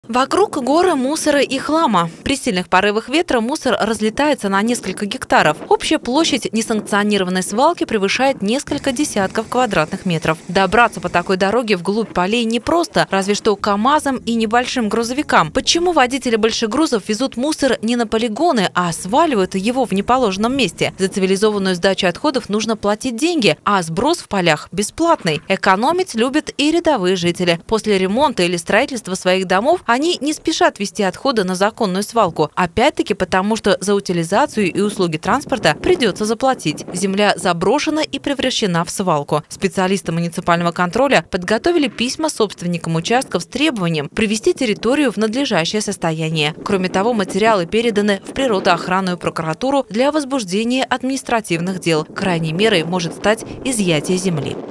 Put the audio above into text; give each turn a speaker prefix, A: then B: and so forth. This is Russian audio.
A: Вокруг горы мусора и хлама. При сильных порывах ветра мусор разлетается на несколько гектаров. Общая площадь несанкционированной свалки превышает несколько десятков квадратных метров. Добраться по такой дороге вглубь полей непросто, разве что КАМАЗам и небольшим грузовикам. Почему водители большегрузов везут мусор не на полигоны, а сваливают его в неположенном месте? За цивилизованную сдачу отходов нужно платить деньги, а сброс в полях бесплатный. Экономить любят и рядовые жители. После ремонта или строительства своих домов они не спешат везти отходы на законную свалку. Опять-таки потому, что за утилизацию и услуги транспорта придется заплатить. Земля заброшена и превращена в свалку. Специалисты муниципального контроля подготовили письма собственникам участков с требованием привести территорию в надлежащее состояние. Кроме того, материалы переданы в природоохранную прокуратуру для возбуждения административных дел. Крайней мерой может стать изъятие земли.